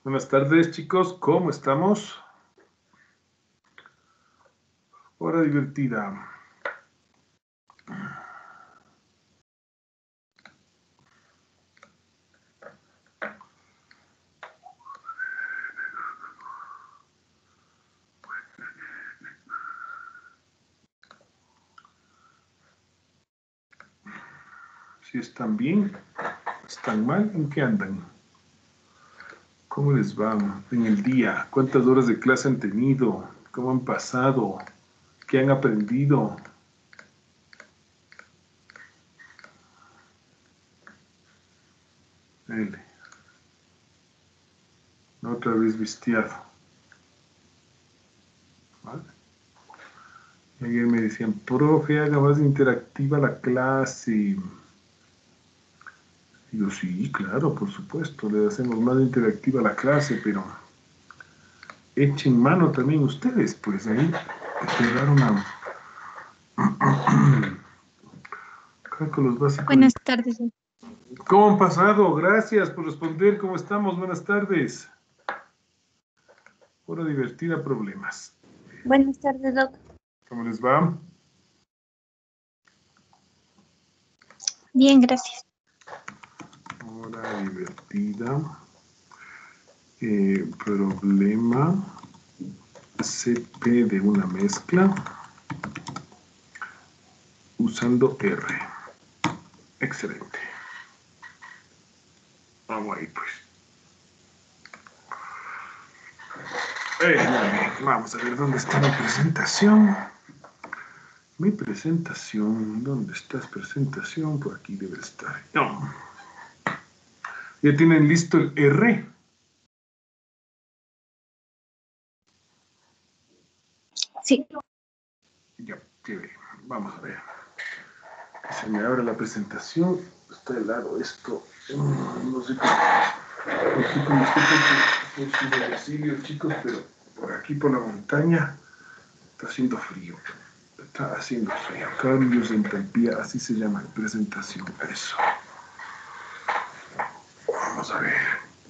Buenas tardes, chicos. ¿Cómo estamos? Hora divertida. Si están bien, están mal, ¿en qué andan? ¿Cómo les va en el día? ¿Cuántas horas de clase han tenido? ¿Cómo han pasado? ¿Qué han aprendido? L. Otra vez vistiado. ¿Vale? Y ayer me decían, profe, haga más interactiva la clase. Y yo, sí, claro, por supuesto, le hacemos más interactiva la clase, pero echen mano también ustedes, pues ahí pegar una... Cálculos básicos. Buenas tardes. ¿Cómo han pasado? Gracias por responder. ¿Cómo estamos? Buenas tardes. Hora divertida, problemas. Buenas tardes, Doc. ¿Cómo les va? Bien, gracias. Hora divertida. Problema CP de una mezcla usando R. Excelente. Vamos ahí, pues. Vamos a ver dónde está mi presentación. Mi presentación, ¿dónde está esta presentación? Por aquí debe estar. No. ¿Ya tienen listo el R? Sí. Ya, chévere. Vamos a ver. Se me abre la presentación. Está helado esto. No sé cómo estoy por su domicilio, chicos, pero por aquí, por la montaña, está haciendo frío. Está haciendo frío. Cambios de entalpía, así se llama la presentación. Eso. Vamos a ver.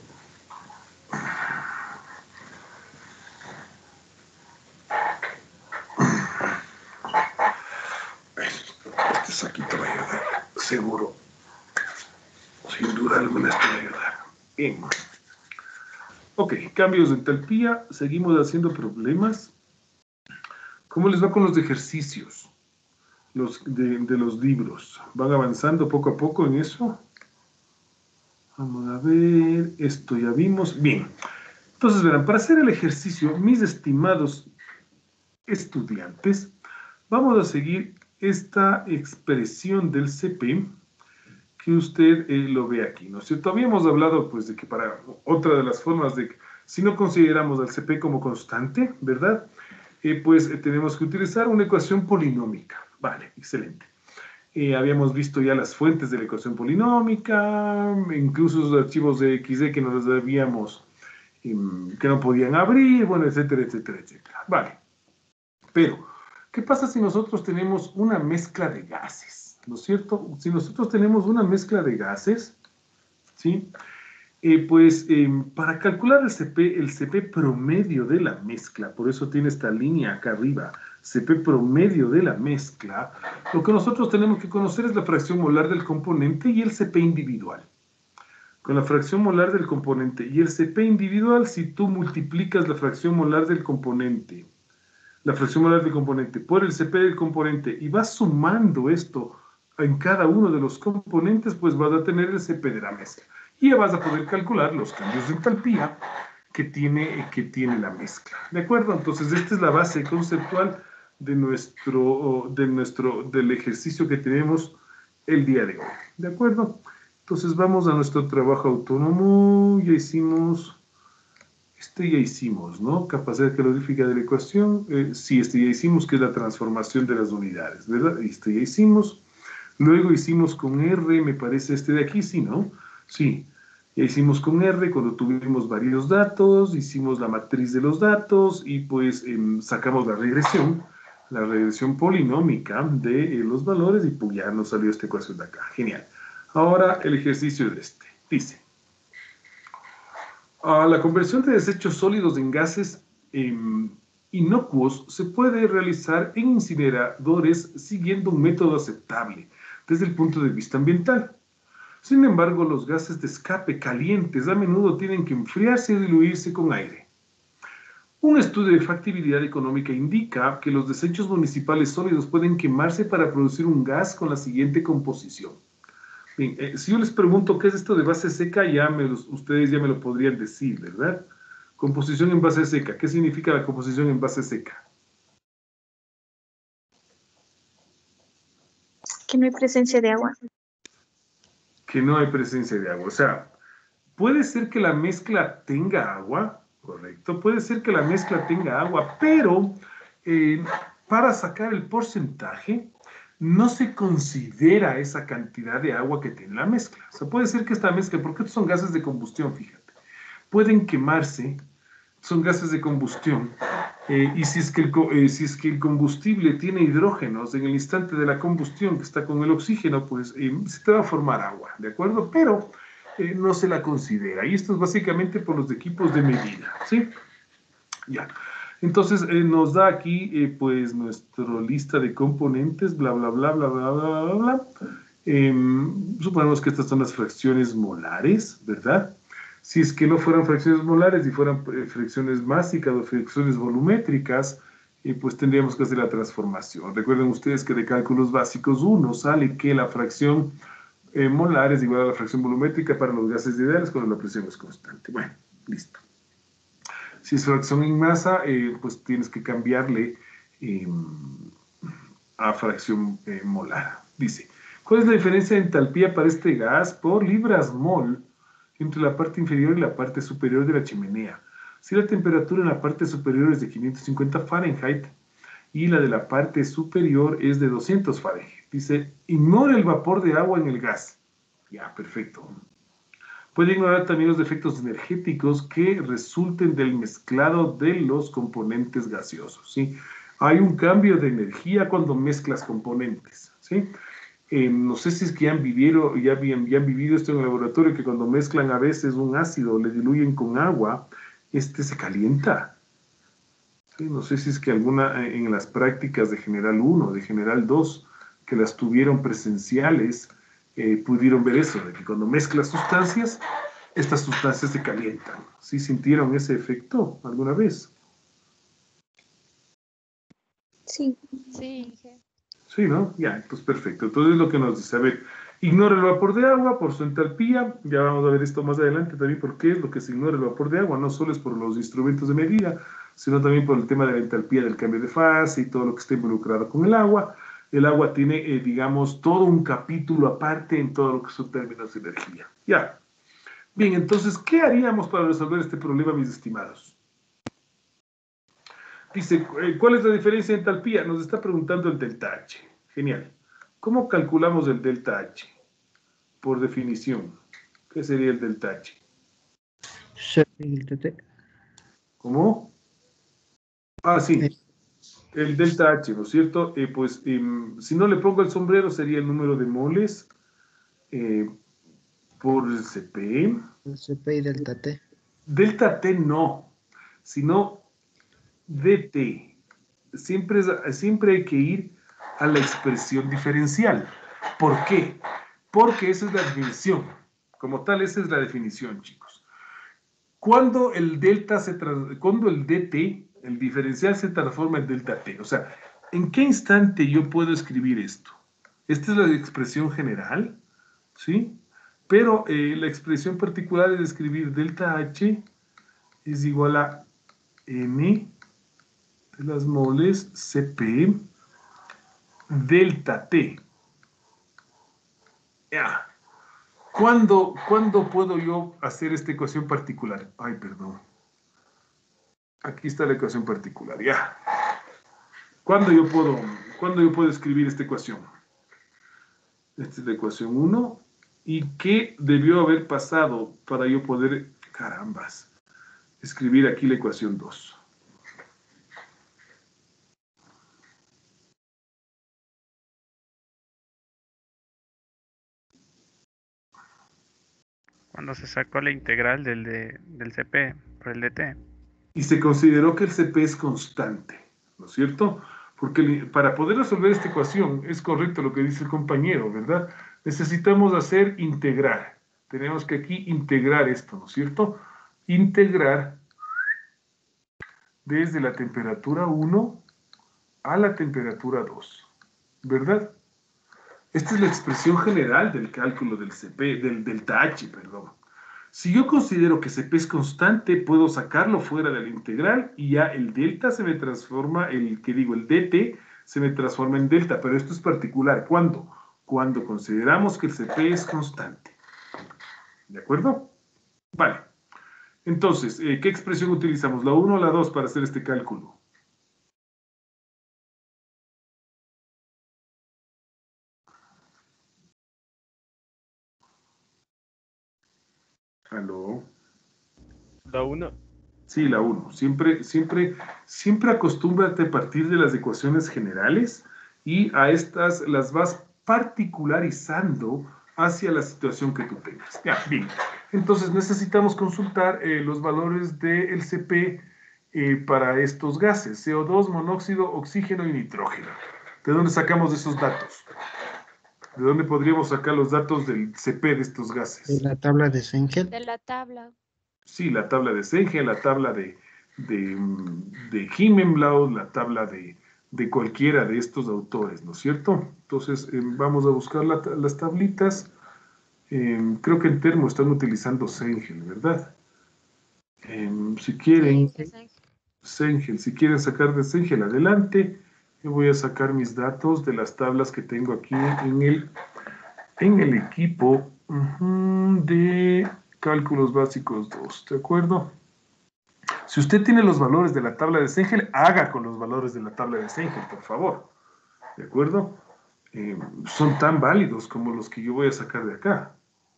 Este saquito va a ayudar, seguro. Sin duda alguna esto va a ayudar. Bien. Ok, cambios de entalpía. Seguimos haciendo problemas. ¿Cómo les va con los ejercicios? De los libros. ¿Van avanzando poco a poco en eso? Vamos a ver, esto ya vimos. Bien, entonces verán, para hacer el ejercicio, mis estimados estudiantes, vamos a seguir esta expresión del CP que usted lo ve aquí, ¿no es cierto? Habíamos hablado, pues, de que para otra de las formas de, si no consideramos al CP como constante, ¿verdad? Tenemos que utilizar una ecuación polinómica. Vale, excelente. Habíamos visto ya las fuentes de la ecuación polinómica, incluso los archivos de XD que nos debíamos, que no podían abrir, bueno, etcétera, etcétera, etcétera. Vale. Pero, ¿qué pasa si nosotros tenemos una mezcla de gases? ¿No es cierto? Si nosotros tenemos una mezcla de gases, ¿sí? Para calcular el CP promedio de la mezcla, por eso tiene esta línea acá arriba, CP promedio de la mezcla, lo que nosotros tenemos que conocer es la fracción molar del componente y el CP individual. Con la fracción molar del componente y el CP individual, si tú multiplicas la fracción molar del componente, por el CP del componente y vas sumando esto en cada uno de los componentes, pues vas a tener el CP de la mezcla. Y ya vas a poder calcular los cambios de entalpía que tiene la mezcla. ¿De acuerdo? Entonces, esta es la base conceptual del ejercicio que tenemos el día de hoy. ¿De acuerdo? Entonces, vamos a nuestro trabajo autónomo. Ya hicimos... ya hicimos, ¿no? Capacidad calorífica de la ecuación. Sí, ya hicimos, que es la transformación de las unidades, ¿verdad? Ya hicimos. Luego hicimos con R, me parece de aquí, sí, ¿no? Sí, ya hicimos con R cuando tuvimos varios datos, hicimos la matriz de los datos y pues sacamos la regresión polinómica de los valores y pues ya nos salió esta ecuación de acá. Genial. Ahora el ejercicio de dice: La conversión de desechos sólidos en gases inocuos se puede realizar en incineradores siguiendo un método aceptable desde el punto de vista ambiental. Sin embargo, los gases de escape calientes a menudo tienen que enfriarse y diluirse con aire. Un estudio de factibilidad económica indica que los desechos municipales sólidos pueden quemarse para producir un gas con la siguiente composición. Bien, si yo les pregunto qué es esto de base seca, ustedes ya me lo podrían decir, ¿verdad? Composición en base seca. ¿Qué significa la composición en base seca? Que no hay presencia de agua. Que no hay presencia de agua. O sea, puede ser que la mezcla tenga agua, correcto, puede ser que la mezcla tenga agua, pero para sacar el porcentaje no se considera esa cantidad de agua que tiene la mezcla. O sea, puede ser que esta mezcla, porque estos son gases de combustión, fíjate, pueden quemarse, son gases de combustión, y si es que el combustible tiene hidrógenos en el instante de la combustión que está con el oxígeno, pues se te va a formar agua, ¿de acuerdo? Pero no se la considera. Y esto es básicamente por los equipos de medida, ¿sí? Ya. Entonces nos da aquí pues nuestra lista de componentes, bla, bla, bla, bla, bla, bla, bla, bla. Suponemos que estas son las fracciones molares, ¿verdad? Si es que no fueran fracciones molares y fueran fracciones másicas o fracciones volumétricas, pues tendríamos que hacer la transformación. Recuerden ustedes que de cálculos básicos 1 sale que la fracción molar es igual a la fracción volumétrica para los gases ideales cuando la presión es constante. Bueno, listo. Si es fracción en masa, pues tienes que cambiarle eh, a fracción molar. Dice, ¿cuál es la diferencia de entalpía para este gas por libras mol entre la parte inferior y la parte superior de la chimenea? Si la temperatura en la parte superior es de 550 Fahrenheit y la de la parte superior es de 200 Fahrenheit. Dice, ignora el vapor de agua en el gas. Ya, perfecto. Puede ignorar también los efectos energéticos que resulten del mezclado de los componentes gaseosos, ¿sí? Hay un cambio de energía cuando mezclas componentes, ¿sí? No sé si es que ya han vivido esto en el laboratorio, que cuando mezclan a veces un ácido, le diluyen con agua, este se calienta. ¿Sí? No sé si es que alguna en las prácticas de General 1, de General 2, que las tuvieron presenciales, pudieron ver eso, de que cuando mezclas sustancias, estas sustancias se calientan. ¿Sí sintieron ese efecto alguna vez? Sí. Sí, Sí, ¿no? Ya, pues perfecto. Entonces lo que nos dice, a ver, ignora el vapor de agua por su entalpía. Ya vamos a ver esto más adelante también, por qué es lo que se ignora el vapor de agua. No solo es por los instrumentos de medida, sino también por el tema de la entalpía del cambio de fase y todo lo que está involucrado con el agua. El agua tiene, digamos, todo un capítulo aparte en todo lo que son términos de energía. Ya. Bien, entonces, ¿qué haríamos para resolver este problema, mis estimados? Dice, ¿cuál es la diferencia de entalpía? Nos está preguntando el delta H. Genial. ¿Cómo calculamos el delta H? Por definición. ¿Qué sería el delta H? ¿Cómo? Ah, sí. El delta H, ¿no es cierto? Pues si no le pongo el sombrero sería el número de moles eh, por el CP. El CP y delta T. Delta T no, sino DT. Siempre hay que ir a la expresión diferencial. ¿Por qué? Porque esa es la definición. Como tal, esa es la definición, chicos. Cuando cuando el DT, el diferencial se transforma en delta T. O sea, ¿en qué instante yo puedo escribir esto? Esta es la expresión general, ¿sí? Pero la expresión particular es escribir delta H es igual a M de las moles CP delta T. Ya. ¿Cuándo puedo yo hacer esta ecuación particular? Ay, perdón. Aquí está la ecuación particular, ya. ¿Cuándo yo puedo escribir esta ecuación? Esta es la ecuación 1. ¿Y qué debió haber pasado para yo poder, carambas, escribir aquí la ecuación 2? Cuando se sacó la integral del CP por el DT. Y se consideró que el CP es constante, ¿no es cierto? Porque para poder resolver esta ecuación, es correcto lo que dice el compañero, ¿verdad? Necesitamos hacer integrar. Tenemos que aquí integrar esto, ¿no es cierto? Integrar desde la temperatura 1 a la temperatura 2, ¿verdad? Esta es la expresión general del cálculo del CP, del delta H, perdón. Si yo considero que CP es constante, puedo sacarlo fuera de la integral y ya el delta se me transforma, el DT se me transforma en delta, pero esto es particular. ¿Cuándo? Cuando consideramos que el CP es constante. ¿De acuerdo? Vale. Entonces, ¿qué expresión utilizamos? ¿La 1 o la 2 para hacer este cálculo? ¿Aló? La 1. Sí, la 1. Siempre acostúmbrate a partir de las ecuaciones generales y a estas las vas particularizando hacia la situación que tú tengas. Ya, bien. Entonces necesitamos consultar los valores del CP para estos gases, CO2, monóxido, oxígeno y nitrógeno. ¿De dónde sacamos esos datos? ¿De dónde podríamos sacar los datos del CP de estos gases? De la tabla de Senkeld. De la tabla. Sí, la tabla de Senge, la tabla de Himmelblau, la tabla de cualquiera de estos autores, ¿no es cierto? Entonces, vamos a buscar las tablitas. Creo que en Termo están utilizando Sengel, ¿verdad? Si quieren, Sengel, si quieren sacar de Sengel, adelante. Yo voy a sacar mis datos de las tablas que tengo aquí en el equipo de cálculos básicos 2, ¿de acuerdo? Si usted tiene los valores de la tabla de Sengel, haga con los valores de la tabla de Sengel, por favor. ¿De acuerdo? Son tan válidos como los que yo voy a sacar de acá.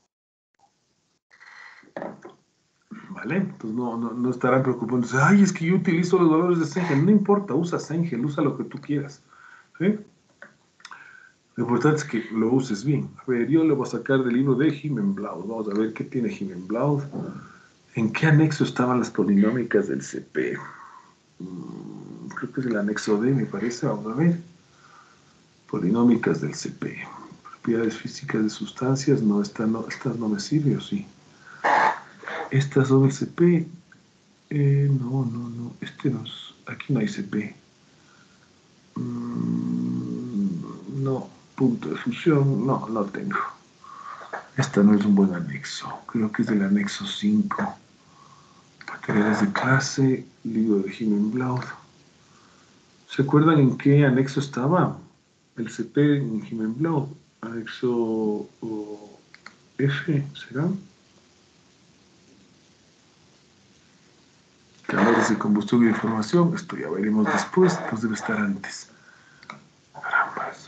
¿Vale? Entonces no estarán preocupándose. Ay, es que yo utilizo los valores de Sengel. No importa, usa Sengel, usa lo que tú quieras. ¿Sí? Lo importante es que lo uses bien. A ver, yo le voy a sacar del libro de Himmelblau. Vamos a ver qué tiene Himmelblau. ¿En qué anexo estaban las polinómicas del CP? Creo que es el anexo D, me parece. Vamos a ver. Polinómicas del CP. Propiedades físicas de sustancias. No, estas no me sirven, ¿o sí? Estas son el CP. No. Aquí no hay CP. No. Punto de fusión. No tengo. Esta no es un buen anexo. Creo que es del anexo 5. Materiales de clase. Libro de Himmelblau. ¿Se acuerdan en qué anexo estaba? El CP en Himmelblau. Anexo F, ¿será? Calores de combustión y de formación. Esto ya veremos después. Pues debe estar antes. Carambas.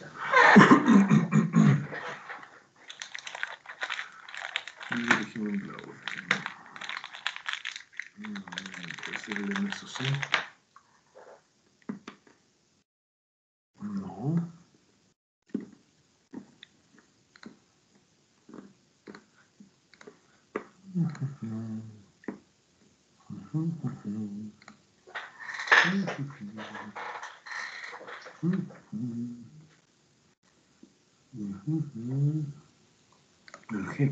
Libro de Himmelblau. Puede ser el anexo C. No. El G.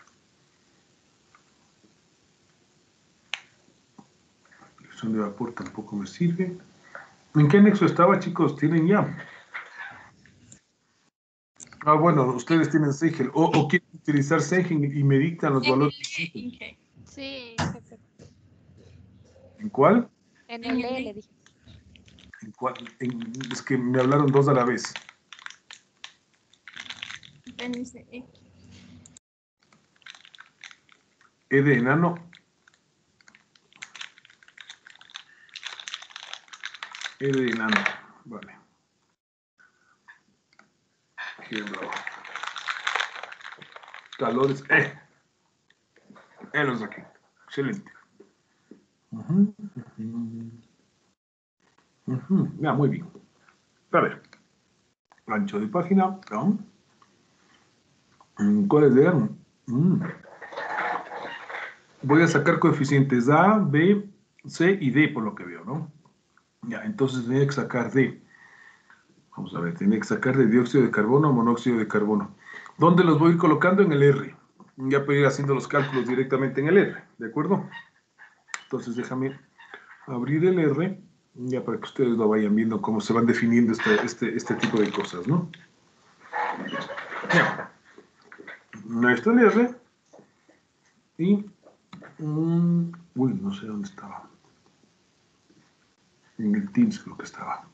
Presión de vapor tampoco me sirve. ¿En qué anexo estaba, chicos? ¿Tienen ya? Ah, bueno, ustedes tienen Sengel. O quieren utilizar Sengel y me dictan los valores. Sí, ¿En cuál? en el E le dije. ¿En cuál? Es que me hablaron dos a la vez. E de enano. E de enano. Vale. Calores. Los de aquí. Excelente. Ya, muy bien. A ver. Ancho de página. ¿No? ¿Cuáles eran? voy a sacar coeficientes A, B, C y D por lo que veo, ¿no? Ya, entonces tenía que sacar D. Vamos a ver, tenía que sacar de dióxido de carbono o monóxido de carbono. ¿Dónde los voy a ir colocando? En el R. Ya puedo ir haciendo los cálculos directamente en el R, ¿de acuerdo? Entonces déjame abrir el R, ya para que ustedes lo vayan viendo cómo se van definiendo este tipo de cosas, ¿no? Ya. Ahí está el R. Y... uy, no sé dónde estaba. En el Teams creo que estaba.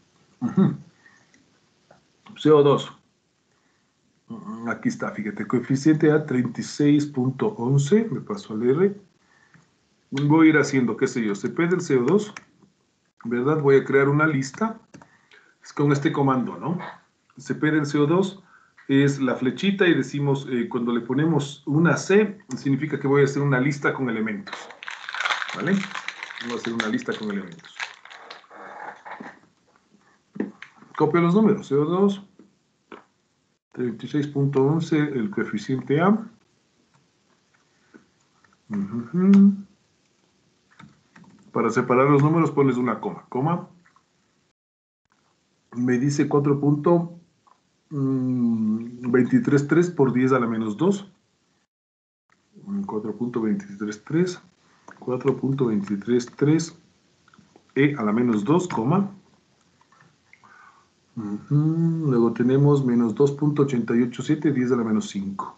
CO2. Aquí está, fíjate, coeficiente A 36.11, me paso al R. Voy a ir haciendo, qué sé yo, CP del CO2, ¿verdad? Voy a crear una lista, es con este comando, ¿no? CP del CO2 es la flechita y decimos, cuando le ponemos una C, significa que voy a hacer una lista con elementos, ¿vale? Voy a hacer una lista con elementos. Copio los números, CO2, 36.11, el coeficiente A. Para separar los números pones una coma. Me dice 4.233 por 10 a la menos 2. 4.233, 4.233 e a la menos 2, luego tenemos menos 2.887, 10 a la menos 5.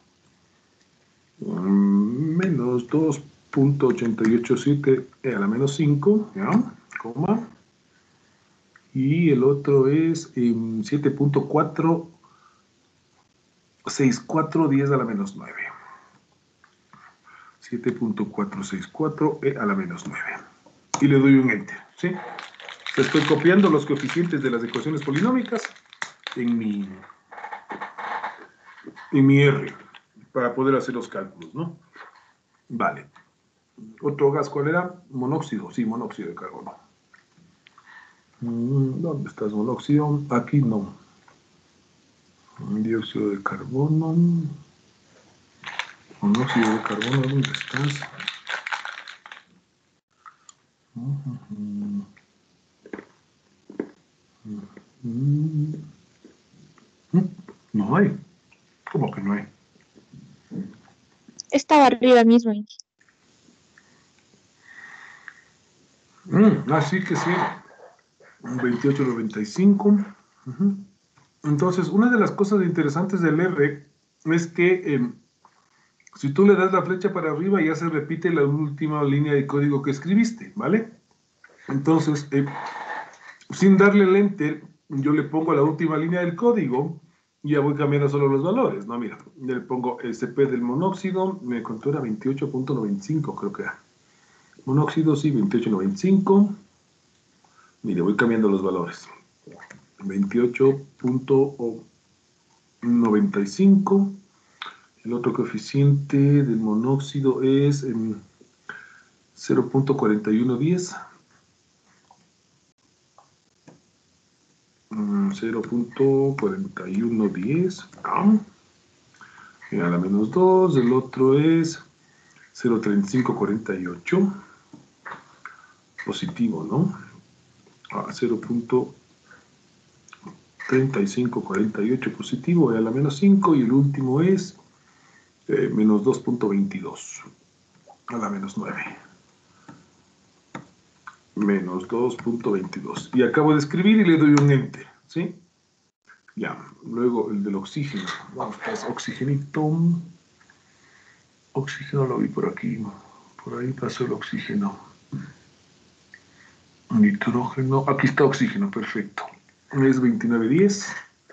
Menos 2.887 e a la menos 5, ¿ya? Coma. Y el otro es 7.464, 10 a la menos 9. 7.464 e a la menos 9. Y le doy un enter, ¿sí? Estoy copiando los coeficientes de las ecuaciones polinómicas en mi R para poder hacer los cálculos, ¿no? Vale. Otro gas, ¿cuál era? Monóxido, sí, monóxido de carbono. ¿Dónde estás, monóxido? Aquí no. Dióxido de carbono. Monóxido de carbono, ¿dónde estás? No hay. ¿Cómo que no hay? Estaba arriba mismo. Así que sí. 2895. Entonces, una de las cosas interesantes del R es que si tú le das la flecha para arriba ya se repite la última línea de código que escribiste, ¿vale? Entonces, sin darle el enter, yo le pongo la última línea del código y ya voy cambiando solo los valores, ¿no? Mira, le pongo CP del monóxido, me contó era 28.95, creo que era. Monóxido, sí, 28.95. Mire, voy cambiando los valores. 28.95. El otro coeficiente del monóxido es 0.4110. 0.4110. Y a la menos 2. El otro es 0.3548. Positivo, ¿no? 0.3548 positivo y a la menos 5. Y el último es menos 2.22 a la menos 9. Menos 2.22. Y acabo de escribir y le doy un enter, ¿sí? Ya, luego el del oxígeno. Vamos, pues, oxigenito. Oxígeno lo vi por aquí. Por ahí pasó el oxígeno. Nitrógeno. Aquí está oxígeno, perfecto. Es 2910.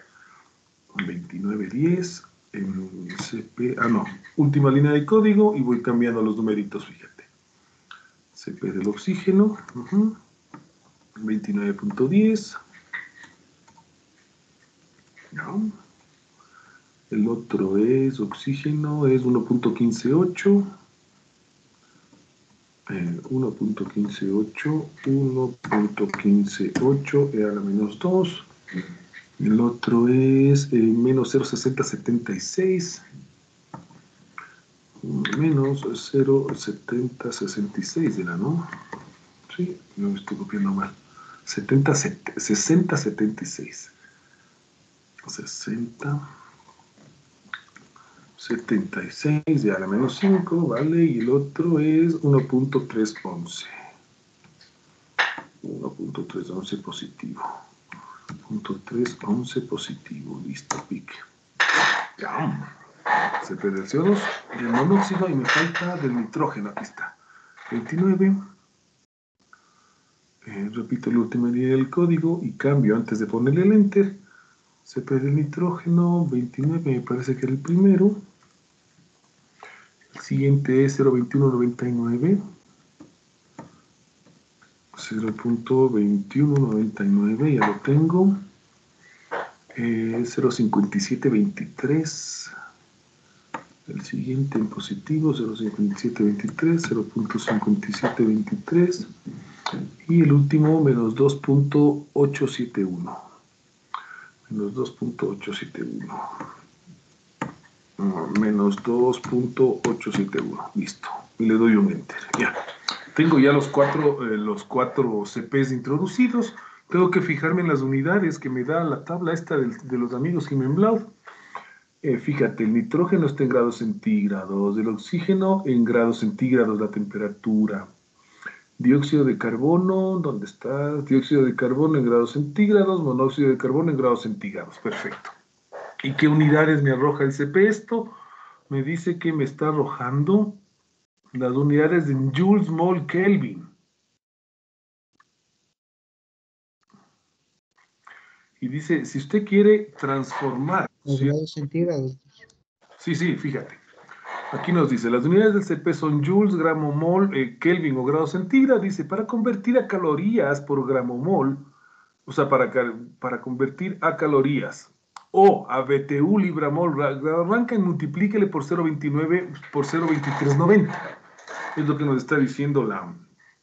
2910. En CP. No. Última línea de código y voy cambiando los numeritos, fíjate. CP del oxígeno. 29.10. No. El otro es oxígeno, es 1.158. 1.158, 1.158 e a la menos 2. El otro es menos 0.6076. menos 0,7066 era, ¿no? Sí, no me estoy copiando mal. 6076. 6076 ya la menos 5, ¿vale? Y el otro es 1.311. 1.311 positivo. 1.311 positivo. Listo, pique. Ya. Se pierde el CO2 y el monóxido y me falta del nitrógeno. Aquí está. 29. Repito la última línea del código y cambio antes de ponerle el enter. Se pierde el nitrógeno. 29 me parece que era el primero. El siguiente es 0.2199. 0.2199, ya lo tengo. 0.5723. El siguiente en positivo, 0.5723, 0.5723. Y el último, menos 2.871. Menos 2.871. Menos 2.871. Listo. Y le doy un enter. Ya. Tengo ya los cuatro CPs introducidos. Tengo que fijarme en las unidades que me da la tabla esta de los amigos Himenblau. Fíjate, el nitrógeno está en grados centígrados, el oxígeno en grados centígrados, la temperatura. Dióxido de carbono, ¿dónde está? Dióxido de carbono en grados centígrados, monóxido de carbono en grados centígrados. Perfecto. ¿Y qué unidades me arroja el CP esto? Me dice que me está arrojando las unidades en Joules, Mol, Kelvin. Y dice, si usted quiere transformar... Los grados centígrados. Sí, fíjate. Aquí nos dice, las unidades del CP son joules, gramo mol, Kelvin o grado centígrados. Dice, para convertir a calorías por gramo mol, o sea, para convertir a calorías o a BTU libramol, arranca y multiplíquele por 0.29 por 0.2390. Es lo que nos está diciendo la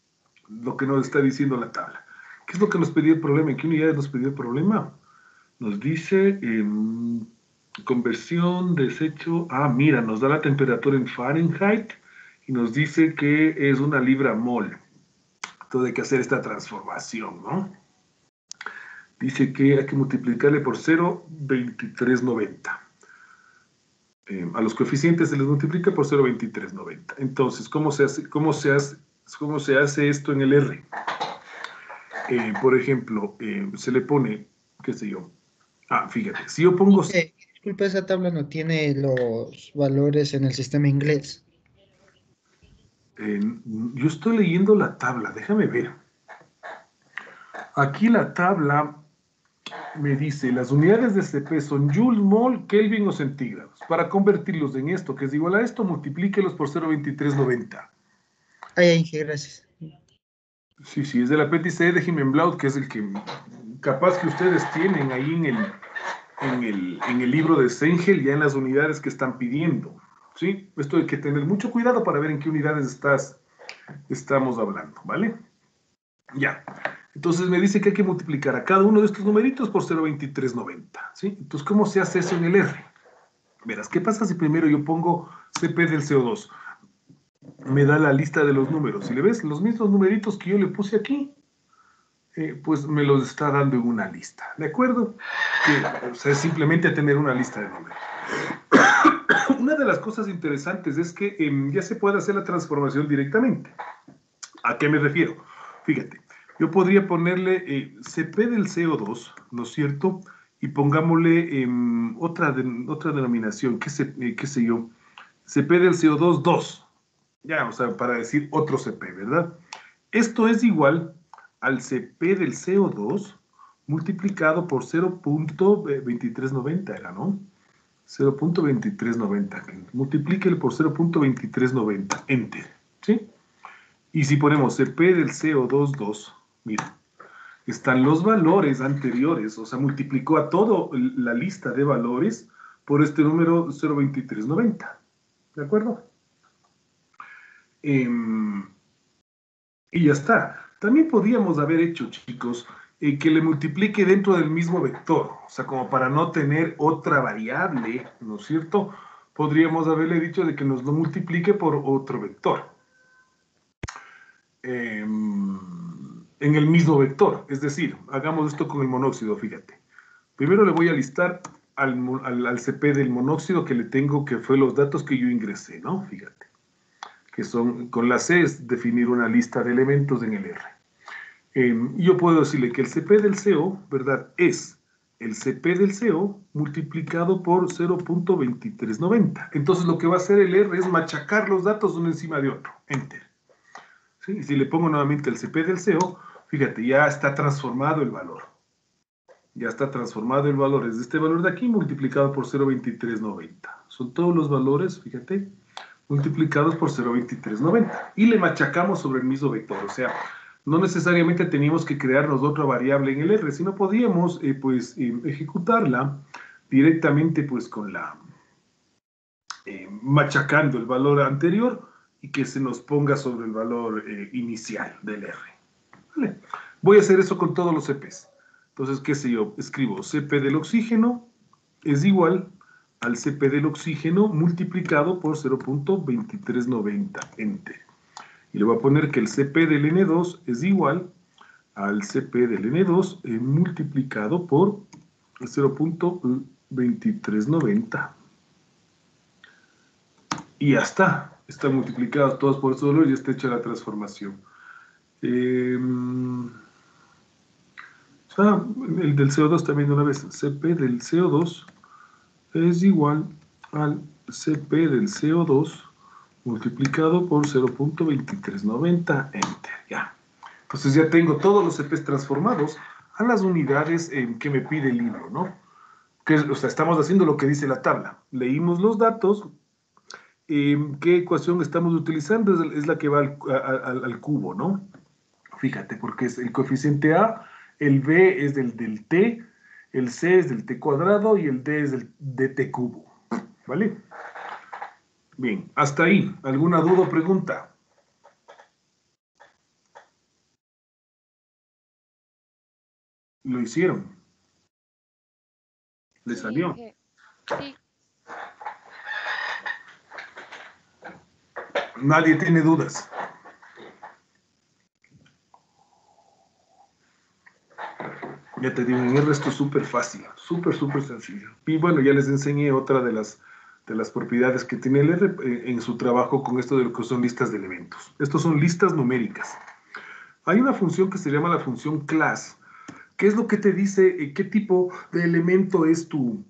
tabla. ¿Qué es lo que nos pedía el problema? ¿En qué unidades nos pedía el problema? Nos dice conversión, desecho. Ah, mira, nos da la temperatura en Fahrenheit y nos dice que es una libra mol. Entonces hay que hacer esta transformación, ¿no? Dice que hay que multiplicarle por 0.2390. A los coeficientes se les multiplica por 0.2390. Entonces, ¿cómo se hace esto en el R? Por ejemplo, se le pone, qué sé yo. Ah, fíjate, si yo pongo... Disculpa, esa tabla no tiene los valores en el sistema inglés. Yo estoy leyendo la tabla, déjame ver. Aquí la tabla me dice, las unidades de CP son Joules, Mol, Kelvin o centígrados. Para convertirlos en esto, que es igual a esto, multiplíquelos por 0.2390. Inge, gracias. Sí, es del apéndice de Himenblau, que es el que capaz que ustedes tienen ahí en el libro de Sengel, ya en las unidades que están pidiendo. ¿Sí? Esto hay que tener mucho cuidado para ver en qué unidades estamos hablando, ¿vale? Ya. Entonces me dice que hay que multiplicar a cada uno de estos numeritos por 0.2390, ¿sí? Entonces, ¿cómo se hace eso en el R? Verás, ¿qué pasa si primero yo pongo CP del CO2? Me da la lista de los números. Y le ves, los mismos numeritos que yo le puse aquí, pues me los está dando en una lista, ¿de acuerdo? O sea, es simplemente tener una lista de números. Una de las cosas interesantes es que ya se puede hacer la transformación directamente. ¿A qué me refiero? Fíjate, yo podría ponerle CP del CO2, ¿no es cierto? Y pongámosle otra denominación, qué sé yo, CP del CO2 2. Ya, o sea, para decir otro CP, ¿verdad? Esto es igual al CP del CO2 multiplicado por 0.2390, era, ¿no? 0.2390. Multiplíquelo por 0.2390. Enter. ¿Sí? Y si ponemos CP del CO2, 2, mira, están los valores anteriores, o sea, multiplicó a toda la lista de valores por este número 0.2390. ¿De acuerdo? Y ya está. También podríamos haber hecho, chicos, que le multiplique dentro del mismo vector, o sea, como para no tener otra variable, ¿no es cierto? podríamos haberle dicho de que nos lo multiplique por otro vector. En el mismo vector. Es decir, hagamos esto con el monóxido, fíjate. Primero le voy a listar al CP del monóxido que le tengo, que fue los datos que yo ingresé, ¿no? Fíjate. Que son, con la C es definir una lista de elementos en el R. Yo puedo decirle que el CP del CO, ¿verdad? Es el CP del CO multiplicado por 0.2390. Entonces lo que va a hacer el R es machacar los datos uno encima de otro. Enter. ¿Sí? Y si le pongo nuevamente el CP del CO, fíjate, ya está transformado el valor. Ya está transformado el valor. Es este valor de aquí multiplicado por 0.2390. Son todos los valores, fíjate, multiplicados por 0.2390. Y le machacamos sobre el mismo vector. O sea, no necesariamente teníamos que crearnos otra variable en el R, sino podíamos ejecutarla directamente pues con la machacando el valor anterior y que se nos ponga sobre el valor inicial del R. ¿Vale? Voy a hacer eso con todos los CPs. Entonces, qué sé yo, escribo CP del oxígeno es igual al CP del oxígeno multiplicado por 0.2390, enter. Y le voy a poner que el CP del N2 es igual al CP del N2 multiplicado por 0.2390. Y ya está. Están multiplicados todos por solo y ya está hecha la transformación. El del CO2 también de una vez. CP del CO2 es igual al CP del CO2 multiplicado por 0.2390, enter, ya. Entonces ya tengo todos los CPs transformados a las unidades que me pide el libro, ¿no? O sea, estamos haciendo lo que dice la tabla. Leímos los datos. ¿Qué ecuación estamos utilizando? Es la que va al cubo, ¿no? Fíjate, porque es el coeficiente A, el B es del T, el C es del T cuadrado y el D es del DT cubo, ¿vale? Bien, hasta ahí. ¿Alguna duda o pregunta? ¿Lo hicieron? ¿Le Sí, salió? sí. Nadie tiene dudas. Ya te digo, en R esto es súper fácil, súper sencillo. Y bueno, ya les enseñé otra de las propiedades que tiene el R en su trabajo con esto de lo que son listas de elementos. Estos son listas numéricas. Hay una función que se llama la función class, que es lo que te dice qué tipo de elemento es tu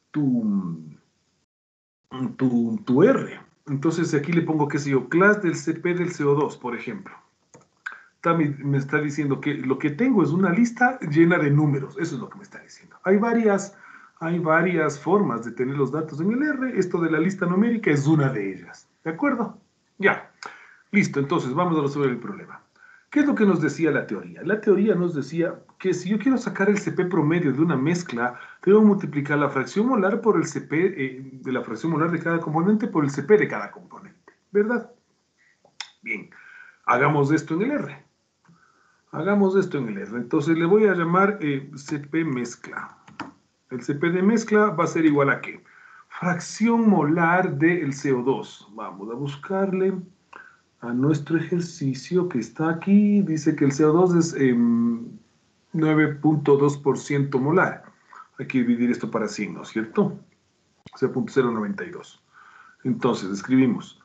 R. Entonces aquí le pongo, qué sé yo, class del CP del CO2, por ejemplo. Me está diciendo que lo que tengo es una lista llena de números. Eso es lo que me está diciendo. Hay varias formas de tener los datos en el R. Esto de la lista numérica es una de ellas. ¿De acuerdo? Ya. Listo. Entonces, vamos a resolver el problema. ¿Qué es lo que nos decía la teoría? La teoría nos decía que si yo quiero sacar el CP promedio de una mezcla, debo multiplicar la fracción molar por el CP de la fracción molar de cada componente por el CP de cada componente. ¿Verdad? Bien. Hagamos esto en el R. Hagamos esto en el R. Entonces le voy a llamar CP mezcla. El CP de mezcla va a ser igual a ¿qué? Fracción molar del CO2. Vamos a buscarle a nuestro ejercicio que está aquí. Dice que el CO2 es 9.2% molar. Hay que dividir esto para 100, ¿no es cierto? 0.092. Entonces escribimos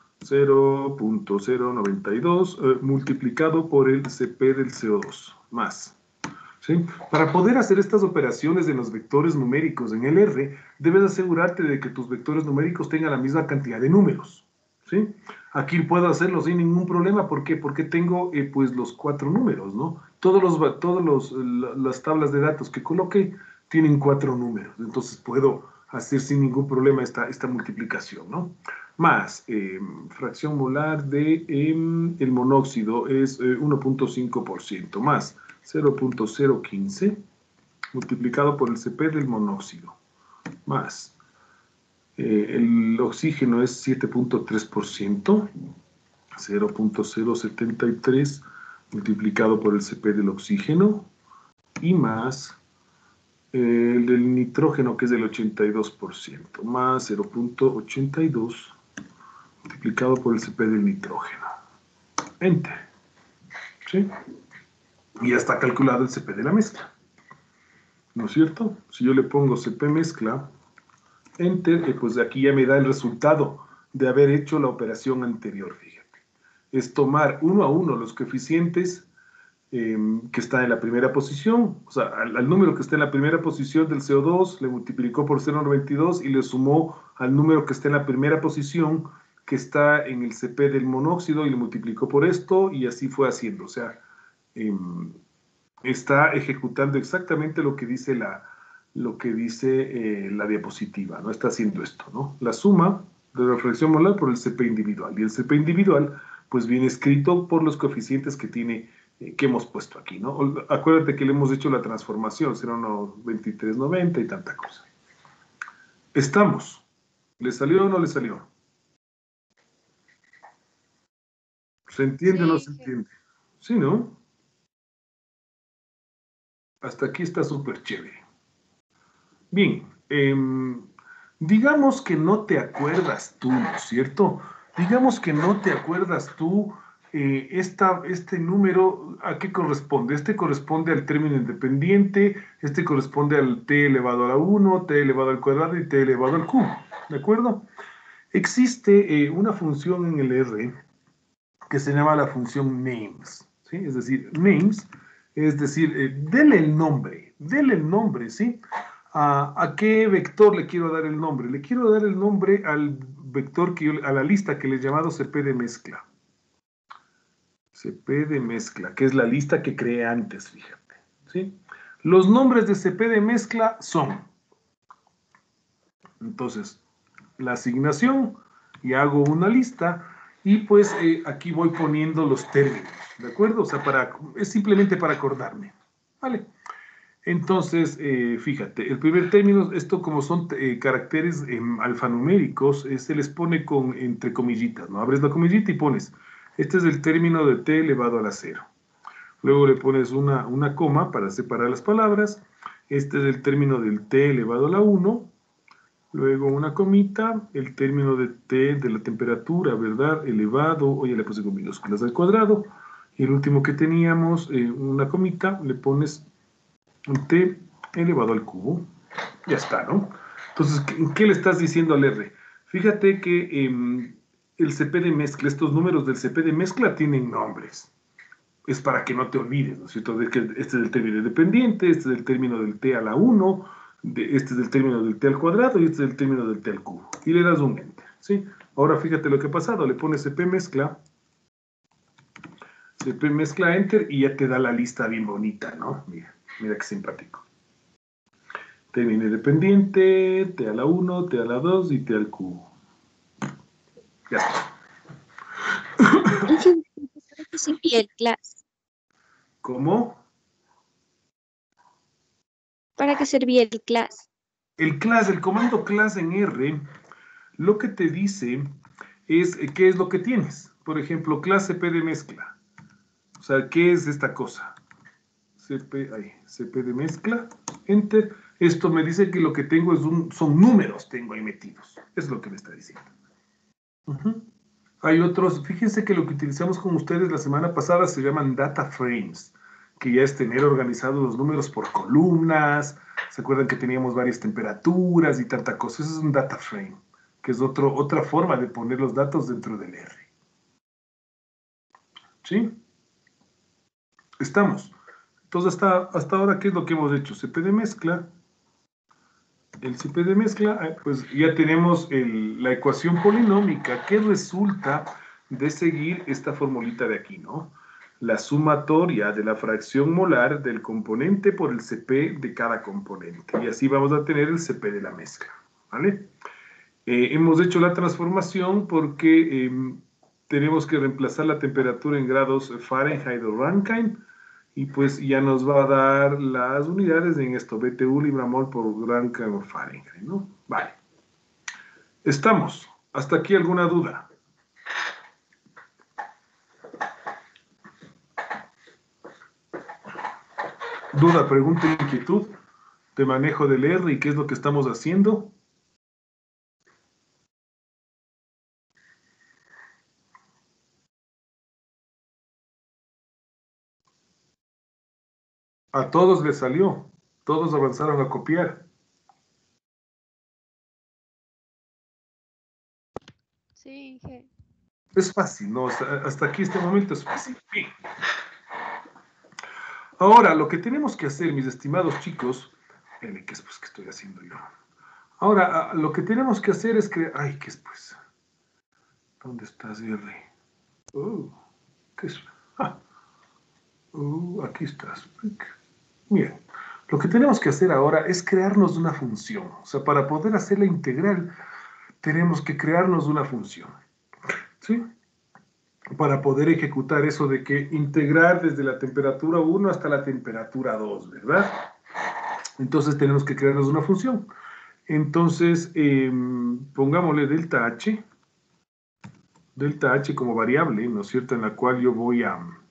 0.092 multiplicado por el CP del CO2, más. ¿Sí? Para poder hacer estas operaciones en los vectores numéricos en el R, debes asegurarte de que tus vectores numéricos tengan la misma cantidad de números. ¿Sí? Aquí puedo hacerlo sin ningún problema. ¿Por qué? Porque tengo pues los 4 números, ¿no? Las tablas de datos que coloqué tienen 4 números. Entonces puedo hacer sin ningún problema esta multiplicación, ¿no? Más fracción molar de el monóxido es 1.5%, más 0.015 multiplicado por el CP del monóxido, más el oxígeno es 7.3%, 0.073 multiplicado por el CP del oxígeno, y más El del nitrógeno, que es del 82%, más 0.82 multiplicado por el CP del nitrógeno. Enter. ¿Sí? Y ya está calculado el CP de la mezcla. ¿No es cierto? Si yo le pongo CP mezcla, Enter, pues aquí ya me da el resultado de haber hecho la operación anterior, fíjate. Es tomar uno a uno los coeficientes que está en la primera posición, o sea, al número que está en la primera posición del CO2, le multiplicó por 0,92 y le sumó al número que está en la primera posición, que está en el CP del monóxido, y le multiplicó por esto, y así fue haciendo. O sea, está ejecutando exactamente lo que dice la diapositiva, ¿no? Está haciendo esto, ¿no? La suma de la fracción molar por el CP individual. Y el CP individual, pues viene escrito por los coeficientes que tiene, que hemos puesto aquí, ¿no? Acuérdate que le hemos hecho la transformación, será unos 23,90 y tanta cosa. Estamos. ¿Le salió o no le salió? ¿Se entiende o no se entiende? Sí, ¿no? Hasta aquí está súper chévere. Bien, digamos que no te acuerdas tú, ¿no es cierto? Digamos que no te acuerdas tú este número, ¿a qué corresponde? Este corresponde al término independiente, este corresponde al t elevado a la 1, t elevado al cuadrado y t elevado al cubo, ¿de acuerdo? Existe una función en el R que se llama la función names, ¿sí? Es decir, names, es decir, dele el nombre, ¿sí? ¿A qué vector le quiero dar el nombre? Le quiero dar el nombre al vector, a la lista que le he llamado CP de mezcla. CP de mezcla, que es la lista que creé antes, fíjate, ¿sí? Los nombres de CP de mezcla son, entonces, la asignación, y hago una lista, y pues aquí voy poniendo los términos, ¿de acuerdo? O sea, es simplemente para acordarme, ¿vale? Entonces, fíjate, el primer término, esto como son caracteres alfanuméricos, se les pone entre comillitas, ¿no? Abres la comillita y pones, este es el término de t elevado a la 0. Luego le pones una coma para separar las palabras, este es el término del t elevado a la 1, luego una comita, el término de t de la temperatura, ¿verdad? Elevado, oye, le puse con minúsculas al cuadrado, y el último que teníamos, una comita, le pones un t elevado al cubo, ya está, ¿no? Entonces, ¿qué le estás diciendo al R? Fíjate que el CP de mezcla, estos números del CP de mezcla tienen nombres. Es para que no te olvides, ¿no es cierto? De que este es el término independiente, este es el término del t a la 1, este es el término del t al cuadrado y este es el término del t al cubo. Y le das un enter, ¿sí? Ahora fíjate lo que ha pasado, le pones CP mezcla enter y ya te da la lista bien bonita, ¿no? Mira qué simpático. Término independiente, t a la 1, t a la 2 y t al cubo. Ya está. ¿Para qué servía el class? ¿Cómo? ¿Para qué servía el class? El comando class en R, lo que te dice es qué es lo que tienes. Por ejemplo, class CP de mezcla. O sea, ¿qué es esta cosa? CP de mezcla, enter. Esto me dice que lo que tengo son números, tengo ahí metidos. Es lo que me está diciendo. Hay otros, fíjense que lo que utilizamos con ustedes la semana pasada se llaman data frames, que ya es tener organizados los números por columnas. ¿Se acuerdan que teníamos varias temperaturas y tanta cosa? Eso es un data frame, que es otra forma de poner los datos dentro del R. ¿Sí? Estamos. Entonces, hasta ahora, ¿qué es lo que hemos hecho? CP de mezcla. El CP de mezcla, pues ya tenemos la ecuación polinómica que resulta de seguir esta formulita de aquí, ¿no? La sumatoria de la fracción molar del componente por el CP de cada componente. Y así vamos a tener el CP de la mezcla, ¿vale? Hemos hecho la transformación porque tenemos que reemplazar la temperatura en grados Fahrenheit o Rankine, y pues ya nos va a dar las unidades en esto, BTU libramol por Rankine o Fahrenheit, ¿no? Vale. Estamos. ¿Hasta aquí alguna duda? ¿Duda, pregunta, inquietud? de manejo del R y qué es lo que estamos haciendo. A todos les salió, todos avanzaron a copiar. Sí, Inge. Es fácil, ¿no? Hasta aquí este momento es fácil. Bien. Ahora, lo que tenemos que hacer, mis estimados chicos, ¿qué es pues que estoy haciendo yo? Ahora, lo que tenemos que hacer es que, ay, ¿qué es pues? ¿Dónde estás, R? ¿Qué es? Aquí estás. Bien. Lo que tenemos que hacer ahora es crearnos una función. O sea, para poder hacer la integral, tenemos que crearnos una función. ¿Sí? Para poder ejecutar eso de que integrar desde la temperatura 1 hasta la temperatura 2, ¿verdad? Entonces tenemos que crearnos una función. Entonces, pongámosle delta H como variable, ¿no es cierto? En la cual yo voy a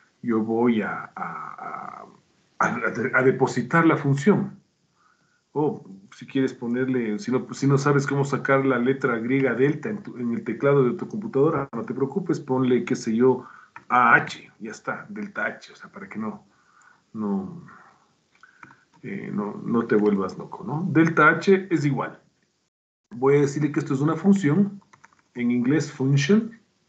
depositar la función. O si quieres ponerle, si no sabes cómo sacar la letra griega delta en el teclado de tu computadora, no te preocupes, ponle, qué sé yo, AH, ya está, delta H, o sea, para que no te vuelvas loco, ¿no? Delta H es igual. Voy a decirle que esto es una función, en inglés function,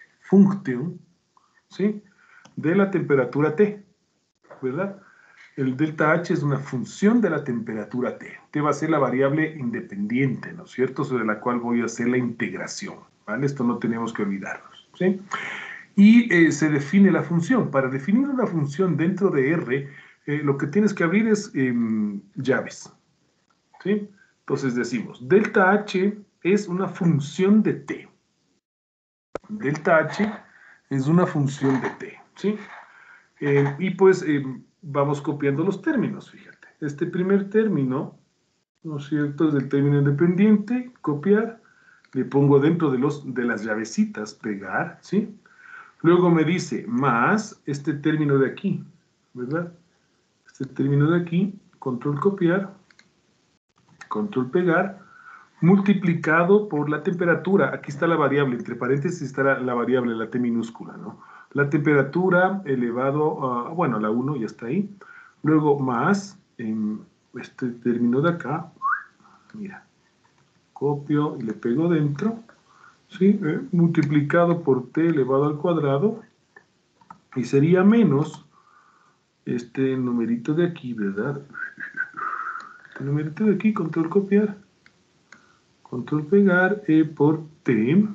¿sí? De la temperatura T, ¿verdad? El delta H es una función de la temperatura T. T va a ser la variable independiente, ¿no es cierto? Sobre la cual voy a hacer la integración, ¿vale? Esto no tenemos que olvidarnos, ¿sí? Y se define la función. Para definir una función dentro de R, lo que tienes que abrir es llaves, ¿sí? Entonces decimos, delta H es una función de T. Delta H es una función de T, ¿sí? Y pues vamos copiando los términos, fíjate. Este primer término, ¿no es cierto? Es el término independiente, copiar, le pongo dentro de las llavecitas, pegar, ¿sí? Luego me dice, más este término de aquí, ¿verdad? Este término de aquí, control copiar, control pegar, multiplicado por la temperatura. Aquí está la variable, entre paréntesis está la variable, la T minúscula, ¿no? La temperatura elevado a, bueno, la 1 ya está ahí. Luego más, este término de acá, mira, copio y le pego dentro, ¿sí? Multiplicado por T elevado al cuadrado, y sería menos este numerito de aquí, ¿verdad? Este numerito de aquí, control copiar, control pegar, por T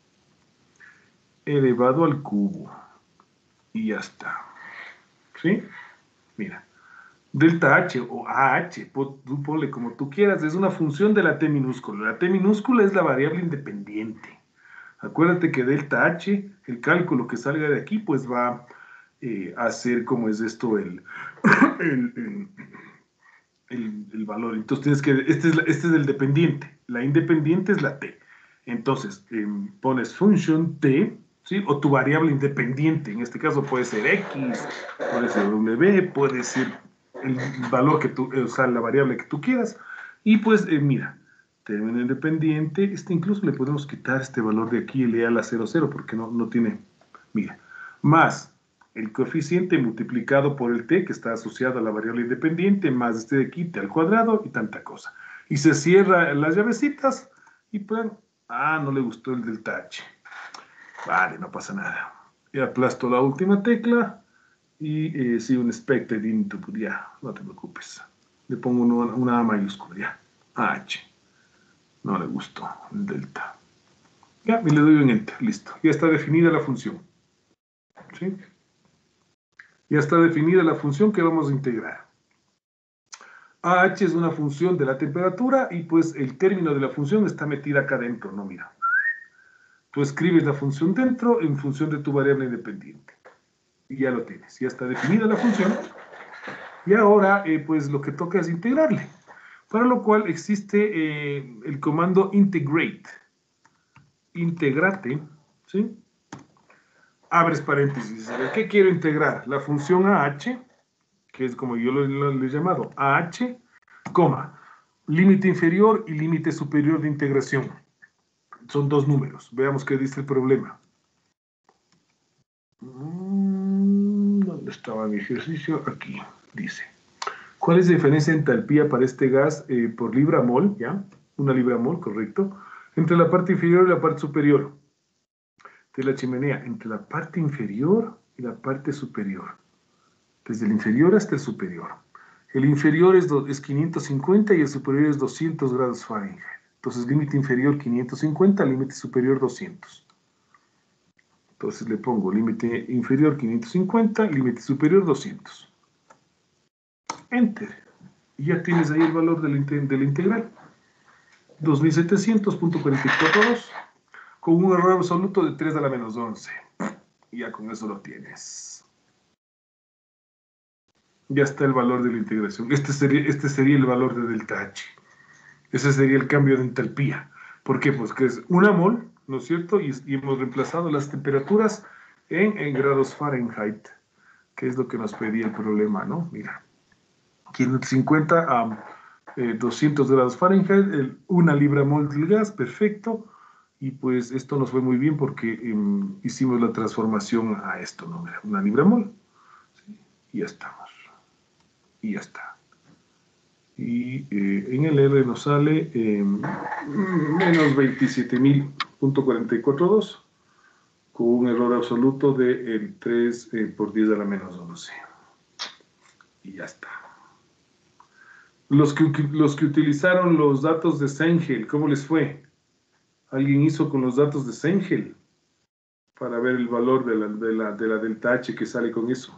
elevado al cubo. Y ya está. ¿Sí? Mira. Delta H o AH, tú ponle como tú quieras, es una función de la T minúscula. La T minúscula es la variable independiente. Acuérdate que delta H, el cálculo que salga de aquí, pues va a ser, como es esto, el valor. Entonces tienes que, este es el dependiente. La independiente es la T. Entonces, pones función T, ¿sí? O tu variable independiente. En este caso puede ser X, puede ser W, puede ser el valor que tú, o sea, la variable que tú quieras. Y pues, mira, término independiente, incluso le podemos quitar este valor de aquí y le da la 0,0 porque no tiene, mira, más el coeficiente multiplicado por el t que está asociado a la variable independiente, más este de aquí, t al cuadrado y tanta cosa. Y se cierra las llavecitas y pues, no le gustó el delta H. Vale, no pasa nada. Y aplasto la última tecla y si un expected input, ya, no te preocupes. Le pongo una A mayúscula, ya, H. No le gustó el delta. Ya, y le doy un enter, listo. Ya está definida la función. ¿Sí? Ya está definida la función que vamos a integrar. AH es una función de la temperatura y pues el término de la función está metida acá dentro, ¿no? Mira. Tú escribes la función dentro en función de tu variable independiente. Y ya lo tienes. Ya está definida la función. Y ahora, pues lo que toca es integrarle. Para lo cual existe el comando integrate. Integrate, ¿sí? Abres paréntesis. ¿Qué quiero integrar? La función AH, que es como yo lo he llamado, AH, coma, límite inferior y límite superior de integración. Son dos números. Veamos qué dice el problema. ¿Dónde estaba mi ejercicio? Aquí, dice. ¿Cuál es la diferencia de entalpía para este gas por libra mol, ya? Una libra mol, correcto, entre la parte inferior y la parte superior de la chimenea, entre la parte inferior y la parte superior, desde el inferior hasta el superior. El inferior es 550 y el superior es 200 grados Fahrenheit. Entonces, límite inferior 550, límite superior 200. Entonces le pongo límite inferior 550, límite superior 200. Enter. Y ya tienes ahí el valor de la integral. 2700.442 con un error absoluto de 3 a la menos 11. Y ya con eso lo tienes. Ya está el valor de la integración. Este sería el valor de delta H. Ese sería el cambio de entalpía. ¿Por qué? Pues que es una mol, ¿no es cierto? Y hemos reemplazado las temperaturas en grados Fahrenheit, que es lo que nos pedía el problema, ¿no? Mira, 550 a 200 grados Fahrenheit, una libra mol del gas, perfecto. Y pues esto nos fue muy bien porque hicimos la transformación a esto, ¿no? Mira, una libra mol. ¿Sí? Y ya estamos. Y ya está. Y en el R nos sale menos 27.000.442 con un error absoluto de 3 por 10 a la menos 11. Y ya está. Los que utilizaron los datos de Sengel, ¿cómo les fue? ¿Alguien hizo con los datos de Sengel para ver el valor de la delta H que sale con eso?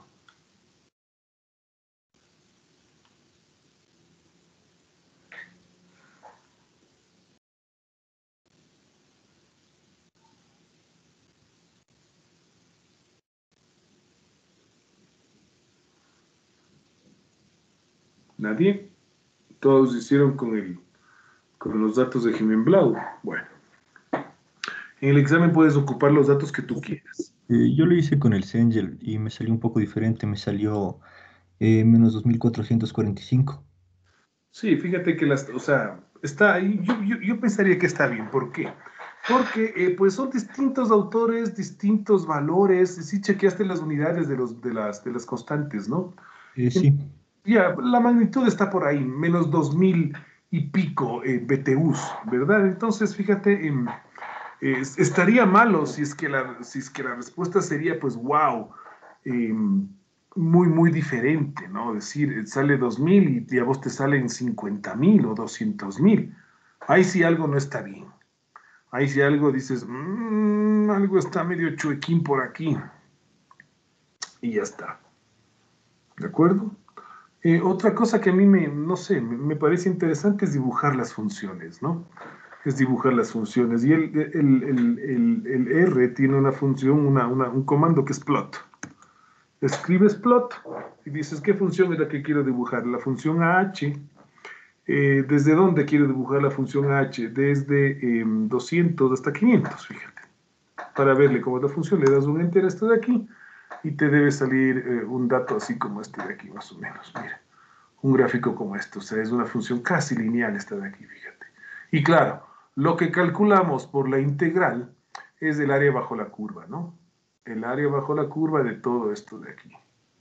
¿Nadie? Todos hicieron con los datos de Himenblau. Bueno, en el examen puedes ocupar los datos que tú quieras. Yo lo hice con el Sengel y me salió un poco diferente, me salió menos 2445. Sí, fíjate que o sea, está ahí, yo pensaría que está bien. ¿Por qué? Porque pues son distintos autores, distintos valores. Sí chequeaste las unidades de las constantes, ¿no? Sí, Ya, la magnitud está por ahí, menos 2000 y pico BTUs, ¿verdad? Entonces, fíjate, estaría malo si es que la respuesta sería, pues, wow, muy, muy diferente, ¿no? Es decir, sale 2000 y a vos te salen 50.000 o 200.000. Ahí sí algo no está bien. Ahí sí algo dices, algo está medio chuequín por aquí. Y ya está. ¿De acuerdo? Otra cosa que a mí no sé, me parece interesante es dibujar las funciones, ¿no? Es dibujar las funciones. Y el R tiene una función, un comando que es plot. Escribes plot y dices, ¿qué función es la que quiero dibujar? La función AH. ¿Desde dónde quiero dibujar la función AH? Desde 200 hasta 500, fíjate. Para verle cómo es la función, le das un enter a esto de aquí y te debe salir un dato así como este de aquí, más o menos. Mira, un gráfico como este. O sea, es una función casi lineal esta de aquí, fíjate. Y claro, lo que calculamos por la integral es el área bajo la curva, ¿no? El área bajo la curva de todo esto de aquí.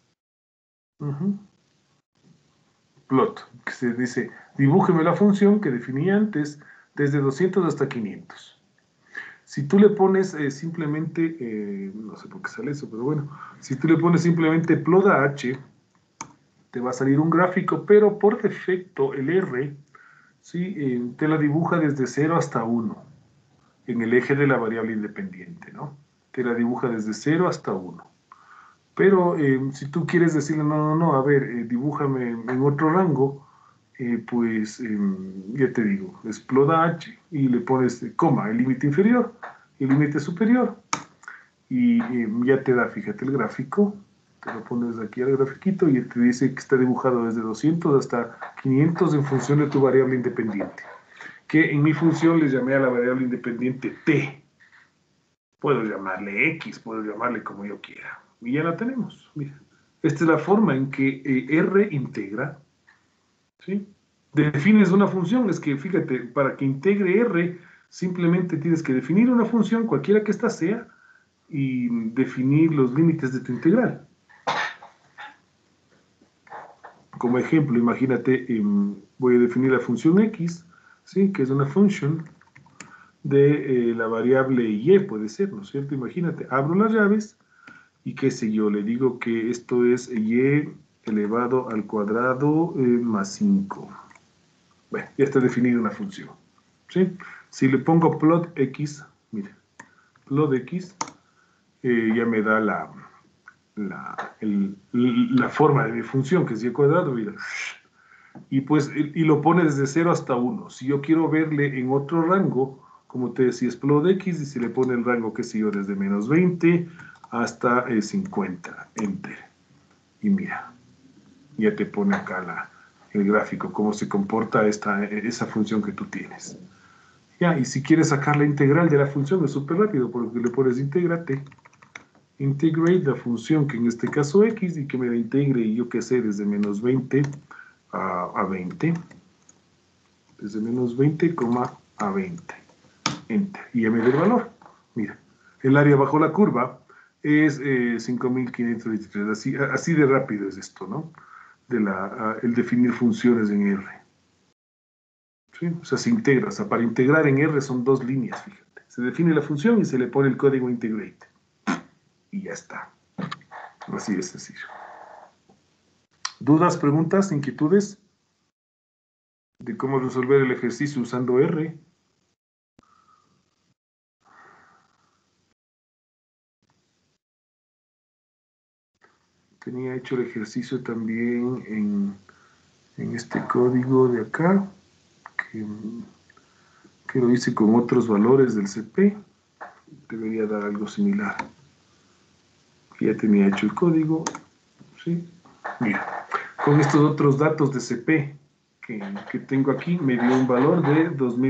Plot, que se dice, dibújeme la función que definí antes desde 200 hasta 500. Si tú le pones simplemente, no sé por qué sale eso, pero bueno, si tú le pones simplemente plot H, te va a salir un gráfico, pero por defecto el R, ¿sí? Te la dibuja desde 0 hasta 1, en el eje de la variable independiente, ¿no? Te la dibuja desde 0 hasta 1. Pero si tú quieres decirle, no, a ver, dibújame en otro rango, pues ya te digo, es plot H y le pones coma, el límite inferior, el límite superior, y ya te da, fíjate, el gráfico, te lo pones aquí al grafiquito y te dice que está dibujado desde 200 hasta 500 en función de tu variable independiente, que en mi función les llamé a la variable independiente T. Puedo llamarle X, puedo llamarle como yo quiera. Y ya la tenemos. Mira, esta es la forma en que R integra, ¿sí? defines una función, es que fíjate, para que integre R, simplemente tienes que definir una función, cualquiera que ésta sea, y definir los límites de tu integral. Como ejemplo, imagínate, voy a definir la función x, ¿sí? Que es una función de la variable y, puede ser, ¿no es cierto? Imagínate, abro las llaves y qué sé yo, le digo que esto es y elevado al cuadrado más 5. Bueno, ya está definida una función, ¿sí? Si le pongo plot x, mire, plot x, ya me da la forma de mi función, que es y al cuadrado, mira. Y pues, y lo pone desde 0 hasta 1. Si yo quiero verle en otro rango, como te decía, es plot x, y si le pone el rango, qué sé yo, desde menos 20 hasta 50, enter. Y mira, ya te pone acá el gráfico, cómo se comporta esa función que tú tienes. Ya, y si quieres sacar la integral de la función, es súper rápido, porque le pones integrate la función, que en este caso x, y que me la integre, yo qué sé, desde menos 20 a 20, desde menos 20, a 20, enter, y ya me da el valor. Mira, el área bajo la curva es 5.523, así de rápido es esto, ¿no? El definir funciones en R. ¿Sí? O sea, se integra, o sea, para integrar en R son dos líneas, fíjate. Se define la función y se le pone el código integrate. Y ya está. Así de sencillo. ¿Dudas, preguntas, inquietudes de cómo resolver el ejercicio usando R? Tenía hecho el ejercicio también en este código de acá, que lo hice con otros valores del CP. Debería dar algo similar. Ya tenía hecho el código, ¿sí? Mira, con estos otros datos de CP que tengo aquí, me dio un valor de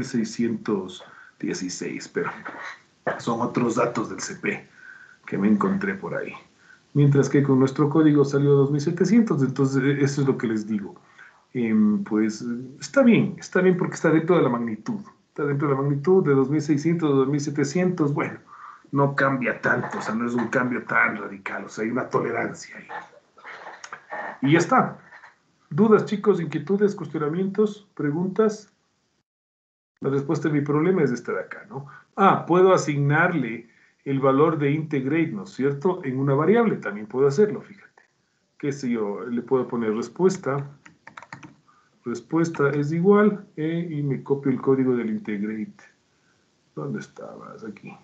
2.616, pero son otros datos del CP que me encontré por ahí. Mientras que con nuestro código salió 2.700, entonces eso es lo que les digo. Pues está bien porque está dentro de la magnitud. Está dentro de la magnitud de 2.600, 2.700, bueno, no cambia tanto, o sea, no es un cambio tan radical, o sea, hay una tolerancia ahí. Y ya está. ¿Dudas, chicos, inquietudes, cuestionamientos, preguntas? La respuesta de mi problema es esta de acá, ¿no? Puedo asignarle el valor de integrate, ¿no es cierto? En una variable también puedo hacerlo, fíjate. ¿Qué sé yo? Le puedo poner respuesta. Respuesta es igual, y me copio el código del integrate. ¿Dónde estabas? Aquí.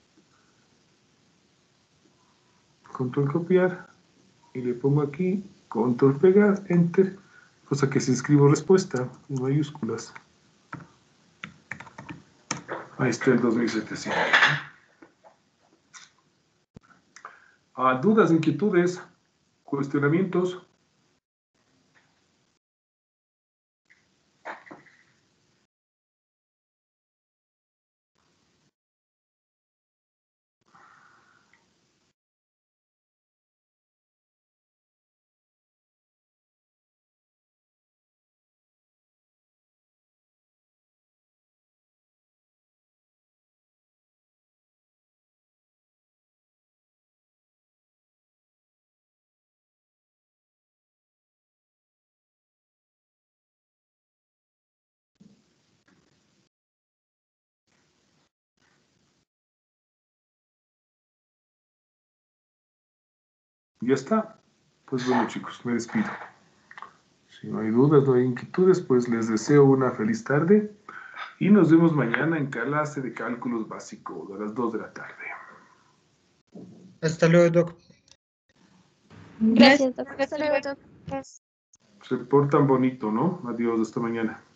Control copiar. Y le pongo aquí, control pegar, enter. Cosa que si escribo respuesta en mayúsculas. Ahí está el 2.700. ¿Dudas, inquietudes, cuestionamientos? Ya está. Pues bueno, chicos, me despido. Si no hay dudas, no hay inquietudes, pues les deseo una feliz tarde y nos vemos mañana en clase de cálculos básicos a las 2 de la tarde. Hasta luego, Doc. Gracias, doctor. Hasta luego, doctor. Se portan bonito, ¿no? Adiós, hasta mañana.